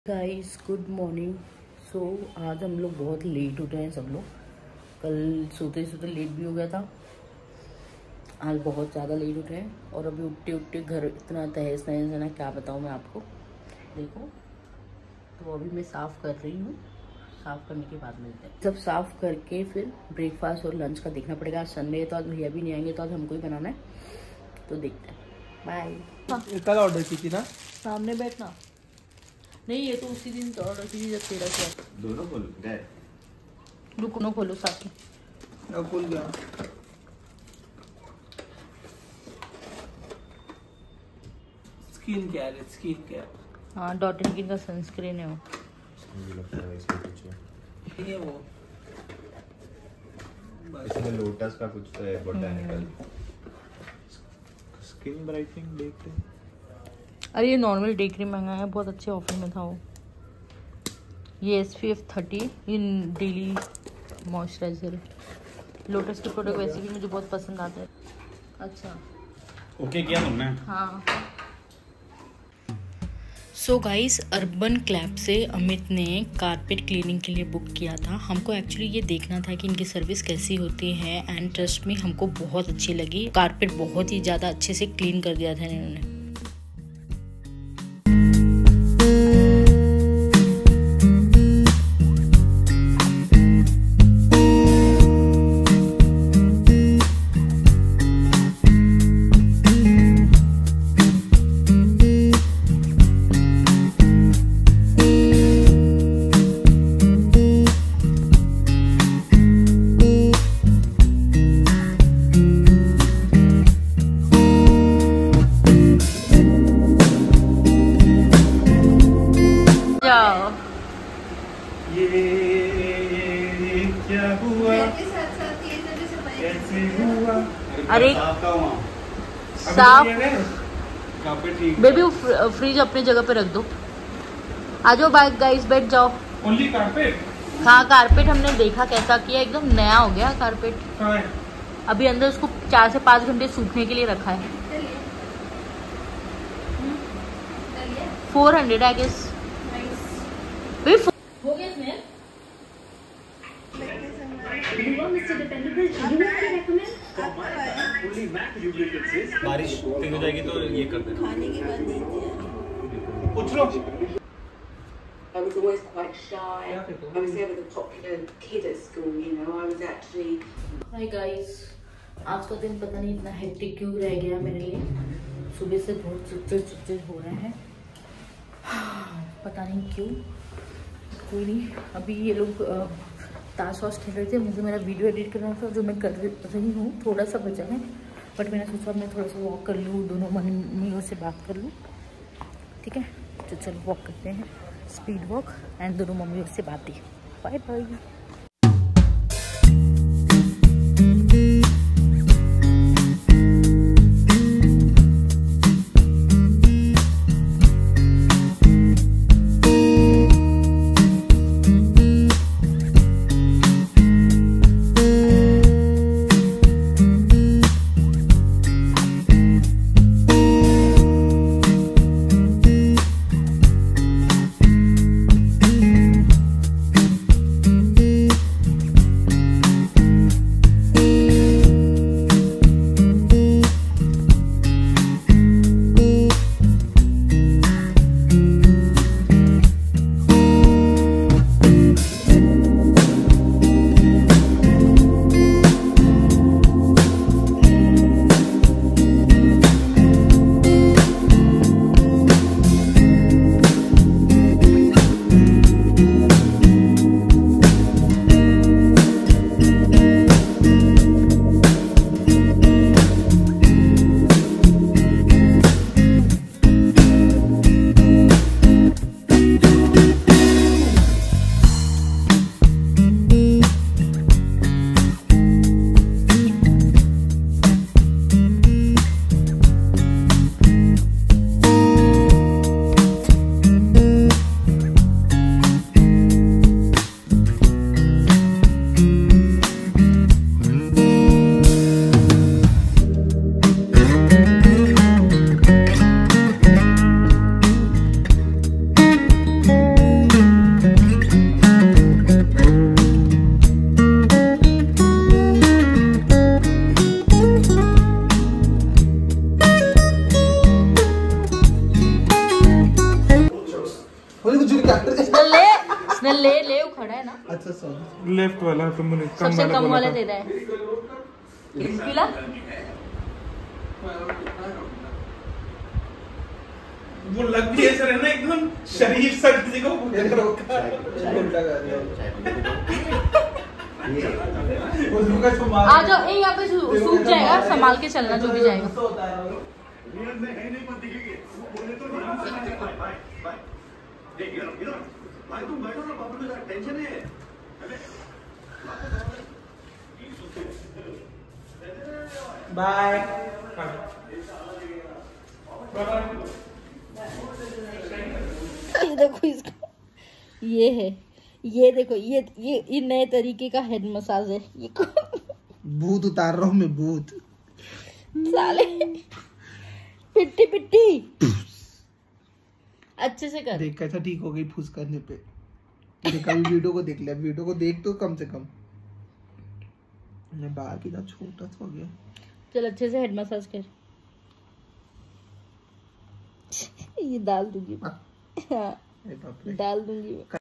Guys good morning. सो आज हम लोग बहुत लेट उठे हैं सब लोग। कल सोते सोते लेट भी हो गया था। आज बहुत ज़्यादा लेट उठे हैं और अभी उठते उठते घर इतना तहस नहस है ना, क्या बताऊँ मैं आपको। देखो तो अभी मैं साफ़ कर रही हूँ, साफ़ करने के बाद मिलते हैं। सब साफ़ करके फिर ब्रेकफास्ट और लंच का देखना पड़ेगा। आज संडे है तो आज भैया भी नहीं आएंगे, तो आज हमको ही बनाना है, तो देखते हैं। बाय। कल ऑर्डर की थी ना, सामने बैठना। नहीं, ये तो उसी दिन ऑर्डर की जब तेरा क्या दोनों खोल गए। रुको खोलो साथ में। अब खुल गया। स्किन केयर है, स्किन केयर। हाँ, डॉट एंड किन का सनस्क्रीन है वो। मुझे लगता है इसमें कुछ है। ये वो इसमें लोटस का कुछ तो है, बोटैनिकल स्किन ब्राइटनिंग देखते हैं। अरे ये नॉर्मल डे क्रीम मंगाया है, बहुत अच्छे ऑफर में था वो। ये SPF 30 in daily moisturiser. Lotus के प्रोडक्ट वैसे भी मुझे बहुत पसंद आते हैं। अच्छा ओके किया तुमने? हाँ। सो गाइस, अर्बन क्लैब से अमित ने कारपेट क्लीनिंग के लिए बुक किया था। हमको एक्चुअली ये देखना था कि इनकी सर्विस कैसी होती है, एंड ट्रस्ट में हमको बहुत अच्छी लगी। कारपेट बहुत ही ज़्यादा अच्छे से क्लीन कर दिया था इन्होंने। ये क्या हुआ, कैसे हुआ? अरे साफ बेबी, फ्रिज अपनी जगह पे रख दो। आ जाओ बाइक गाइस, बैठ जाओ। Only carpet? हाँ, कारपेट हमने देखा कैसा किया, एकदम नया हो गया कारपेट। अभी अंदर उसको 4 से 5 घंटे सूखने के लिए रखा है। 400 आई गेस। हो गया इसमें। बारिश तेज हो जाएगी तो ये कर देना। खाने के बाद दीजिए। पूछ लो। I was always quite shy. I was never the popular kid at school, you know. I was actually. Hi guys, आज का दिन पता नहीं इतना हेक्टिक क्यों रह गया मेरे लिए। सुबह से बहुत चिड़चिड़ हो रहे हैं, पता नहीं क्यों। कोई नहीं, अभी ये लोग ताश वाश खेल रहे थे। मुझे मेरा वीडियो एडिट करना था, जो मैं कर रही हूँ। थोड़ा सा बचा है, बट मैंने सोचा मैं थोड़ा सा वॉक कर लूँ, दोनों मम्मियों से बात कर लूँ। ठीक है, तो चलो वॉक करते हैं, स्पीड वॉक, एंड दोनों मम्मियों से बातें। Bye bye. बोले कुछ क्या ले वो खड़ा है ना। अच्छा सॉरी लेफ्ट वाला तुमने सबसे कम वाला दे रहा है। पीला वो लग भी ऐसा रहना एकदम शरीफ सा किसी को आ जाओ। यहाँ पे सूख जाएगा, संभाल के चलना जो भी जाएगा। बाय। ये देखो इसका, ये है, ये देखो, ये नए तरीके का हेड मसाज है। ये भूत उतार रहा हूँ मैं, भूत साले। पिट्टी पिट्टी अच्छे से कर। देख कैसा ठीक हो गई फूस करने पे। देखा भी वीडियो को देख लिया, वीडियो को देख तो कम से कम। बाल कितना छोटा सा हो गया। चल अच्छे से हेड मसाज कर। ये डाल दूंगी। हाँ, डाल दूंगी।